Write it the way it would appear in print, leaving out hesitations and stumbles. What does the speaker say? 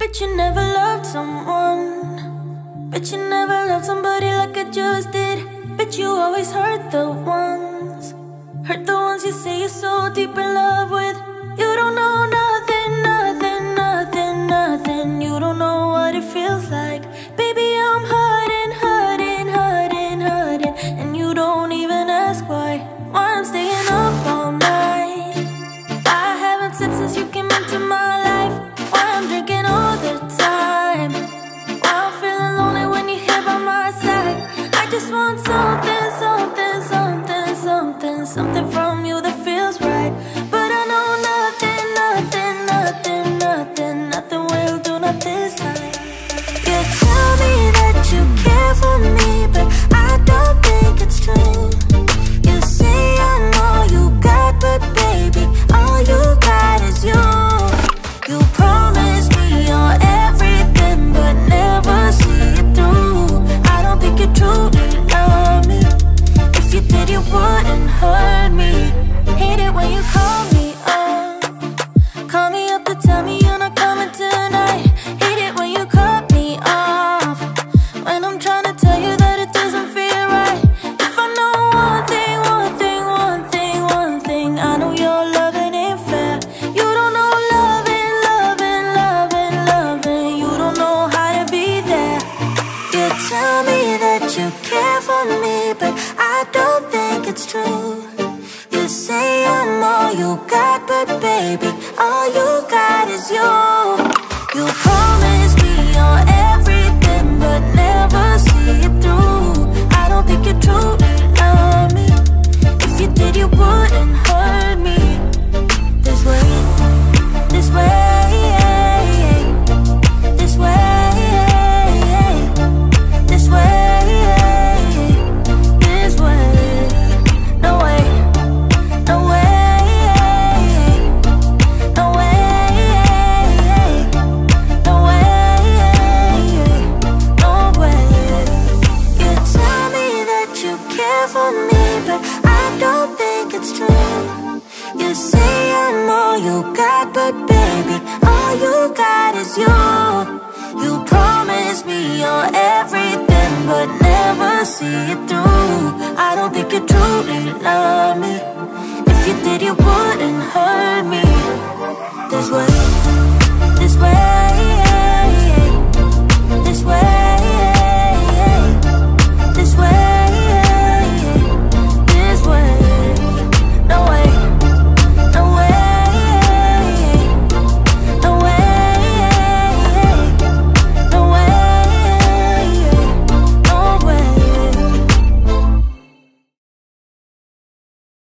Bet you never loved someone. Bet you never loved somebody like I just did. Bet you always hurt the ones. Hurt the ones you say you're so deep in love with. You don't know nothing, nothing, nothing, nothing. You don't know what it feels like. Baby, I'm hurting, hurting, hurting, hurting. And you don't even ask why. Why I'm staying up all night. I haven't slept since you came into my life. Why I'm drinking all the time. Why I'm feeling lonely when you're here by my side. I just want something, something, something, something, something from you that feels right. But I know nothing, nothing, nothing, nothing, nothing will do, not this time. You tell me that you care for me, but I don't think it's true. You say I know you got, but baby, all you got is you. You promise me you're everything, but never see it through. I don't think you truly love me. If you did, you wouldn't hurt me. Hate it when you call me up. Call me up to tell me you're not coming tonight. Hate it when you cut me off, when I'm trying to tell you that it doesn't feel right. If I know one thing, one thing, one thing, one thing, I know your loving ain't fair. You don't know loving, loving, loving, loving. You don't know how to be there. You tell me that you care for me, but I don't think it's true. You say I'm all you got, but baby, all you got is you. You promise me you're everything, but never see it through. I don't think you truly love me. If you did, you wouldn't hurt me. This way, this way, this way, this way, this way. No way, no way, no way, no way, no way. You tell me that you care for me, but I don't think it's true. You say I'm all you got, but baby, all you got is you. You promise me you're everything, but never see it through. I don't think you truly love me.